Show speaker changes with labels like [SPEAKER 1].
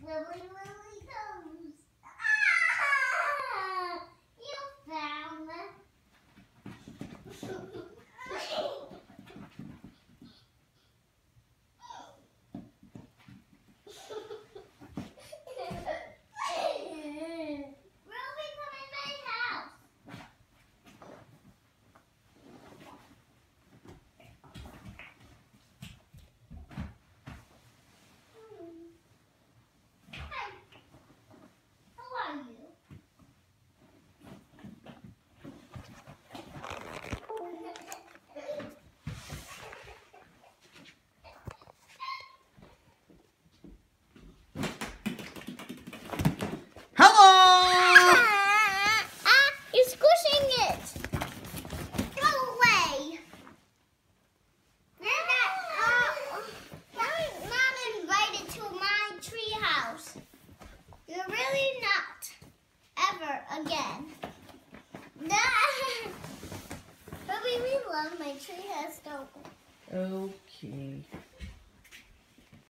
[SPEAKER 1] Lily goes. Ah! You found it. Ruby, come in my house. Hi. How are you?
[SPEAKER 2] Hello!
[SPEAKER 1] You're squishing it. Go away. You're not invited to my treehouse. You're really not. Ever again. Ruby, we love my treehouse, don't we?
[SPEAKER 2] Okay.